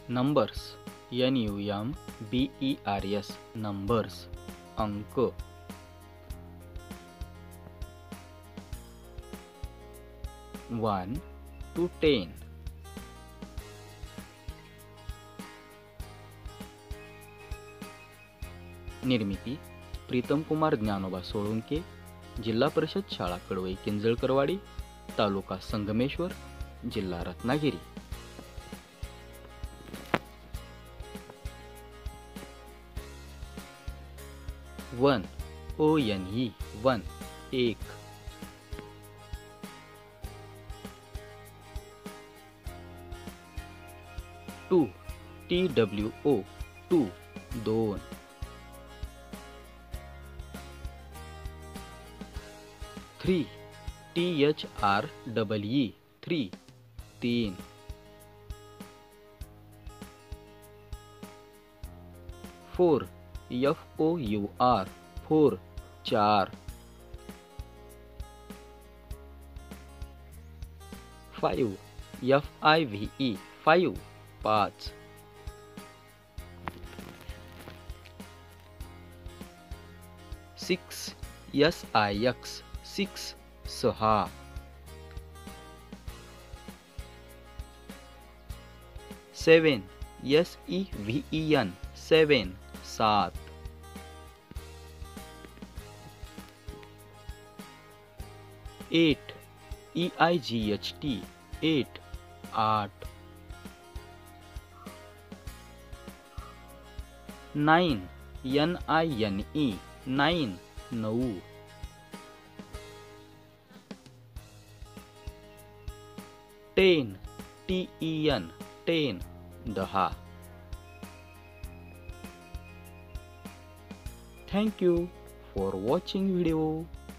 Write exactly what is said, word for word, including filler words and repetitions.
Numbers, N U M B E R S, numbers, अंक. One two ten. निर्मिती प्रीतम कुमार ज्ञानोबा सोळुंके, जिल्हा परिषद शाळा कडवई किंजळकरवाडी, तालुका संगमेश्वर, जिल्हा Ratnagiri. One, O N E, one, एक. Two, T W O, two, दोन. Three, T H R double E, three, तीन. Four, F O U R, four, चार. Five, F I V E, five, पाच. Six, S I X, six, सहा. Seven, S E V E N, seven, सात. Eight, E I G H T, eight, आठ. Nine, N I N E, nine, नऊ. Ten, T E N, ten, दहा. Thank you for watching video.